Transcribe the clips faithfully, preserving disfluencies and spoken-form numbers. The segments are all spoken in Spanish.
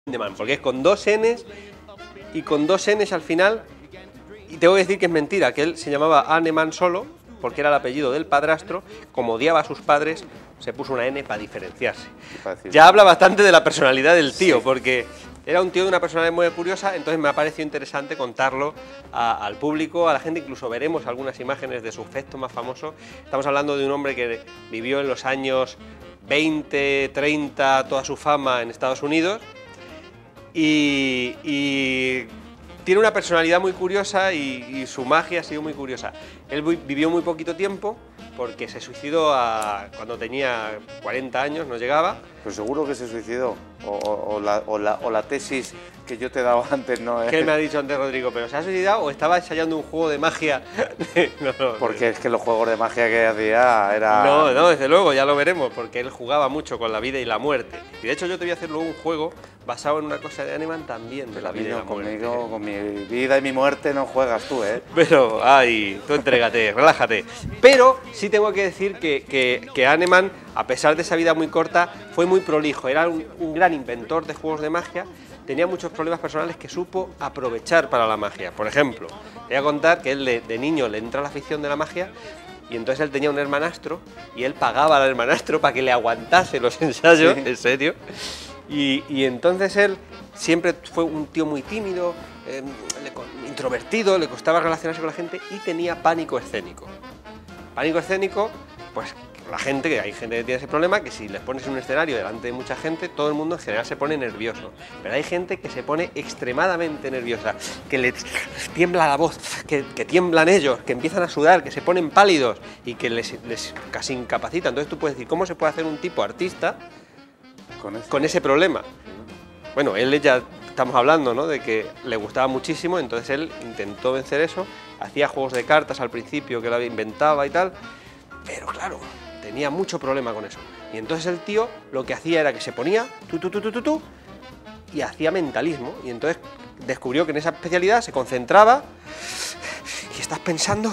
Hahnemann, porque es con dos N's y con dos N's al final, y tengo que decir que es mentira, que él se llamaba Hahnemann solo, porque era el apellido del padrastro, como odiaba a sus padres, se puso una N para diferenciarse. Ya habla bastante de la personalidad del tío, sí. Porque era un tío de una personalidad muy curiosa, entonces me ha parecido interesante contarlo a, al público, a la gente, incluso veremos algunas imágenes de su efecto más famoso. Estamos hablando de un hombre que vivió en los años veinte, treinta, toda su fama en Estados Unidos, y, y tiene una personalidad muy curiosa y, y su magia ha sido muy curiosa. Él vivió muy poquito tiempo porque se suicidó a, cuando tenía cuarenta años, no llegaba. Pues seguro que se suicidó, o, o, o, la, o, la, o la tesis que yo te he dado antes no es... ¿Qué me ha dicho antes Rodrigo? ¿Pero se ha suicidado o estaba ensayando un juego de magia? no, no, porque es que los juegos de magia que hacía era... No, no, desde luego, ya lo veremos, porque él jugaba mucho con la vida y la muerte. Y de hecho yo te voy a hacer luego un juego basado en una cosa de Hahnemann también, de la vida y la muerte. Conmigo, con mi vida y mi muerte no juegas tú, ¿eh? Pero, ay, tú entrégate, relájate. Pero sí tengo que decir que, que, que Hahnemann, a pesar de esa vida muy corta, fue muy prolijo. Era un, un gran inventor de juegos de magia, tenía muchos problemas personales que supo aprovechar para la magia. Por ejemplo, voy a contar que él de, de niño le entra la afición de la magia, y entonces él tenía un hermanastro, y él pagaba al hermanastro para que le aguantase los ensayos, ¿sí? En serio. Y, y entonces él siempre fue un tío muy tímido, eh, le, introvertido, le costaba relacionarse con la gente y tenía pánico escénico. Pánico escénico, pues la gente, que hay gente que tiene ese problema, que si les pones en un escenario delante de mucha gente, todo el mundo en general se pone nervioso. Pero hay gente que se pone extremadamente nerviosa, que les tiembla la voz, que, que tiemblan ellos, que empiezan a sudar, que se ponen pálidos y que les, les casi incapacita. Entonces tú puedes decir, ¿cómo se puede hacer un tipo artista con ese, con ese problema? Bueno, él ya estamos hablando, ¿no?, de que le gustaba muchísimo, entonces él intentó vencer eso, hacía juegos de cartas al principio que él inventaba y tal, pero claro, tenía mucho problema con eso. Y entonces el tío lo que hacía era que se ponía tú, tú, tú, tú, tú, tú, y hacía mentalismo, y entonces descubrió que en esa especialidad se concentraba y estás pensando,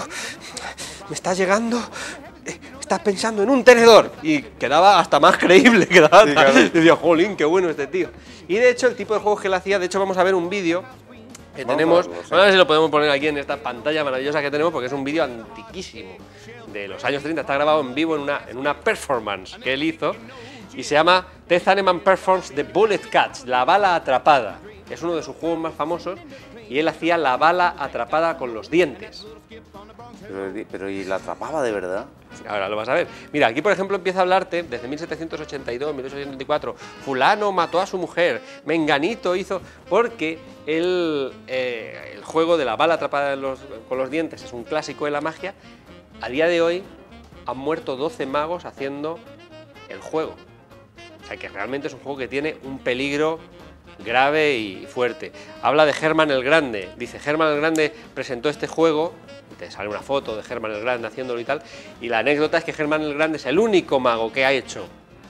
me estás llegando... estás pensando en un tenedor, y quedaba hasta más creíble, quedaba sí, claro. Decía, jolín, qué bueno este tío. Y de hecho el tipo de juegos que él hacía, de hecho vamos a ver un vídeo que vamos tenemos, a, verlo, sí. Vamos a ver si lo podemos poner aquí en esta pantalla maravillosa que tenemos, porque es un vídeo antiquísimo, de los años treinta, está grabado en vivo en una, en una performance que él hizo, y se llama Ted Hahnemann Performs The Bullet Catch, la bala atrapada. Es uno de sus juegos más famosos, y él hacía la bala atrapada con los dientes. Pero, pero ¿y la atrapaba de verdad? Ahora lo vas a ver. Mira, aquí por ejemplo empieza a hablarte desde mil setecientos ochenta y dos, mil ochocientos ochenta y cuatro, fulano mató a su mujer, menganito hizo... Porque el, eh, el juego de la bala atrapada en los, con los dientes es un clásico de la magia. A día de hoy han muerto doce magos haciendo el juego. O sea que realmente es un juego que tiene un peligro grave y fuerte. Habla de Hermann el Grande, dice, Hermann el Grande presentó este juego, te sale una foto de Hermann el Grande haciéndolo y tal, y la anécdota es que Hermann el Grande es el único mago que ha hecho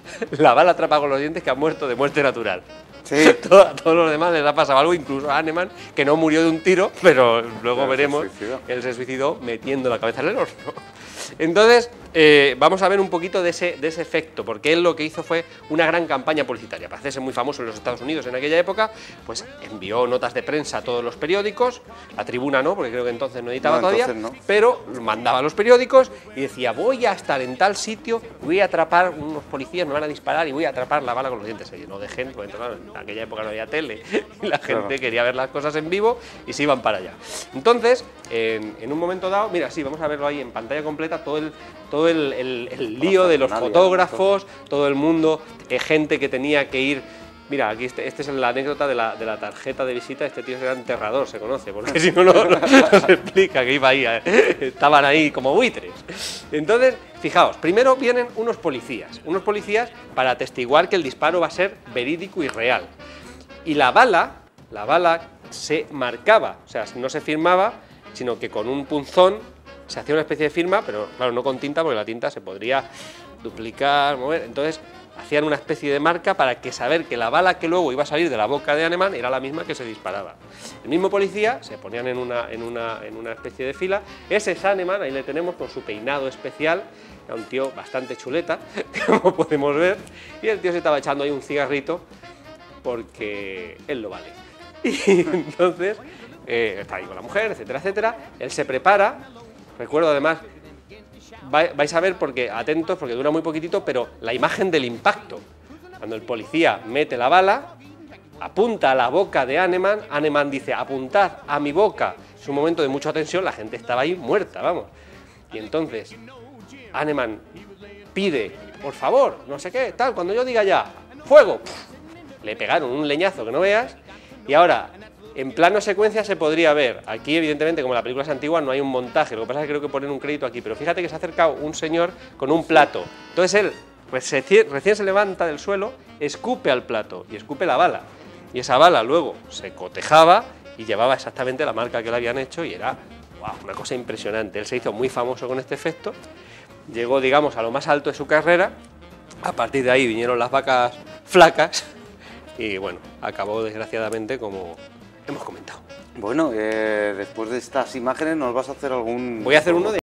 la bala atrapada con los dientes que ha muerto de muerte natural. Sí. Todo, a todos los demás les ha pasado algo, incluso a Hahnemann, que no murió de un tiro, pero luego pero veremos que él se suicidó metiendo la cabeza en el horno. Entonces, eh, vamos a ver un poquito de ese, de ese efecto, porque él lo que hizo fue una gran campaña publicitaria. Para hacerse muy famoso en los Estados Unidos en aquella época, pues envió notas de prensa a todos los periódicos, La Tribuna no, porque creo que entonces no editaba no, todavía, no. Pero mandaba a los periódicos y decía, voy a estar en tal sitio, voy a atrapar unos policías, me van a disparar y voy a atrapar la bala con los dientes. Y no de gente, porque claro, en aquella época no había tele y la gente claro. Quería ver las cosas en vivo y se iban para allá. Entonces, en, en un momento dado, mira, sí, vamos a verlo ahí en pantalla completa, todo el, todo el, el, el lío de los fotógrafos, todo el mundo, eh, gente que tenía que ir. Mira, aquí este, este es la anécdota de la, de la tarjeta de visita. Este tío era enterrador, se conoce, porque si no, no, no, no se explica que iba ahí, eh, estaban ahí como buitres. Entonces, fijaos, primero vienen unos policías, unos policías para atestiguar que el disparo va a ser verídico y real. Y la bala, la bala se marcaba, o sea, no se firmaba, sino que con un punzón se hacía una especie de firma, pero claro, no con tinta, porque la tinta se podría duplicar, mover. Entonces hacían una especie de marca para que saber que la bala que luego iba a salir de la boca de Hahnemann era la misma que se disparaba. El mismo policía, se ponían en una, en una, en una especie de fila. Ese es Hahnemann, ahí le tenemos con su peinado especial, era un tío bastante chuleta, como podemos ver, y el tío se estaba echando ahí un cigarrito porque él lo vale. Y entonces eh, está ahí con la mujer, etcétera, etcétera. Él se prepara, recuerdo además, vais a ver, porque atentos, porque dura muy poquitito, pero la imagen del impacto. Cuando el policía mete la bala, apunta a la boca de Hahnemann, Hahnemann dice, apuntad a mi boca. Es un momento de mucha tensión, la gente estaba ahí muerta, vamos. Y entonces Hahnemann pide, por favor, no sé qué, tal, cuando yo diga ya, ¡fuego! Le pegaron un leñazo que no veas, y ahora, en plano secuencia se podría ver, aquí evidentemente como la película es antigua no hay un montaje, lo que pasa es que creo que ponen un crédito aquí, pero fíjate que se ha acercado un señor con un plato, entonces él pues se, recién se levanta del suelo, escupe al plato y escupe la bala, y esa bala luego se cotejaba y llevaba exactamente la marca que le habían hecho y era wow, una cosa impresionante. Él se hizo muy famoso con este efecto, llegó digamos a lo más alto de su carrera, a partir de ahí vinieron las vacas flacas y bueno, acabó desgraciadamente como hemos comentado. Bueno, eh, después de estas imágenes nos vas a hacer algún... Voy a hacer uno de